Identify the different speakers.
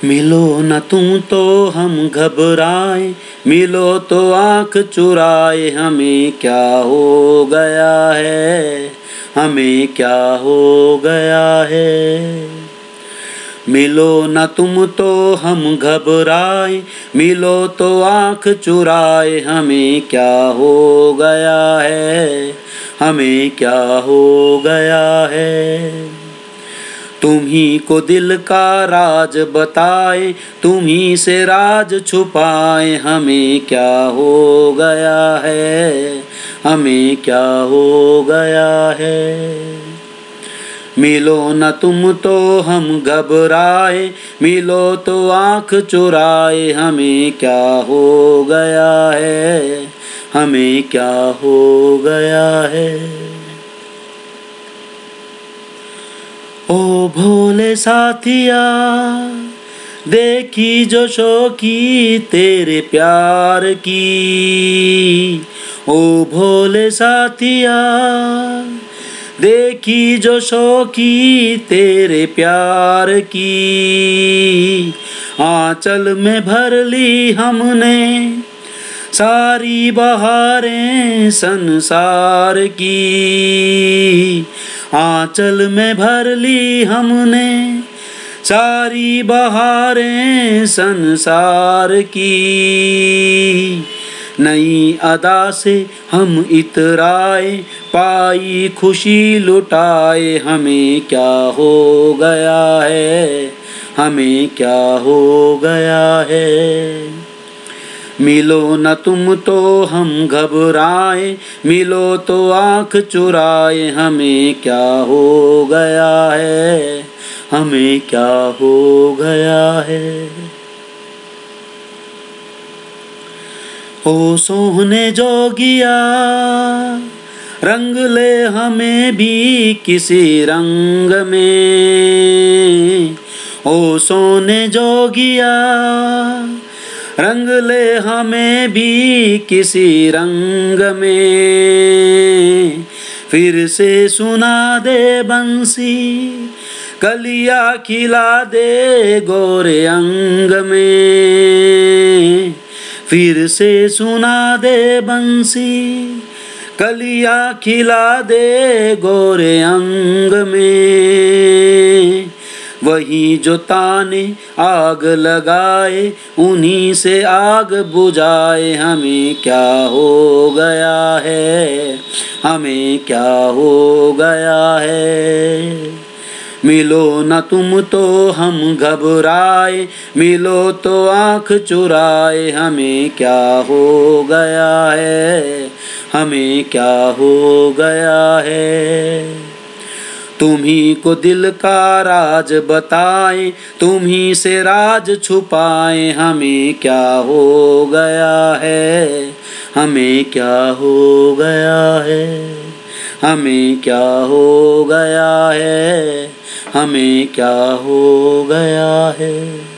Speaker 1: मिलो न तुम तो हम घबराए, मिलो तो आँख चुराए, हमें क्या हो गया है, हमें क्या हो गया है। मिलो न तुम तो हम घबराए, मिलो तो आँख चुराए, हमें क्या हो गया है, हमें क्या हो गया है। तुम ही को दिल का राज बताए, तुम ही से राज छुपाए, हमें क्या हो गया है, हमें क्या हो गया है। मिलो न तुम तो हम घबराए, मिलो तो आँख चुराए, हमें क्या हो गया है, हमें क्या हो गया है। ओ भोले साथिया, देखी जो शौकी तेरे प्यार की। ओ भोले साथिया, देखी जो शौकी तेरे प्यार की। आंचल में भर ली हमने सारी बहारें संसार की। आंचल में भर ली हमने सारी बहारें संसार की। नई अदा से हम इतराए, पाई खुशी लुटाए, हमें क्या हो गया है, हमें क्या हो गया है। मिलो न तुम तो हम घबराए, मिलो तो आँख चुराए, हमें क्या हो गया है, हमें क्या हो गया है। ओ सोहने जोगिया, रंग ले हमें भी किसी रंग में। ओ सोने जोगिया, रंग ले हमें भी किसी रंग में। फिर से सुना दे बंसी, कलिया खिला दे गोरे अंग में। फिर से सुना दे बंसी, कलिया खिला दे गोरे अंग में। वही जो ताने आग लगाए, उन्हीं से आग बुझाए, हमें क्या हो गया है, हमें क्या हो गया है। मिलो न तुम तो हम घबराए, मिलो तो आँख चुराए, हमें क्या हो गया है, हमें क्या हो गया है। तुम ही को दिल का राज बताए, तुम ही से राज छुपाए, हमें क्या हो गया है, हमें क्या हो गया है। हमें क्या हो गया है, हमें क्या हो गया है।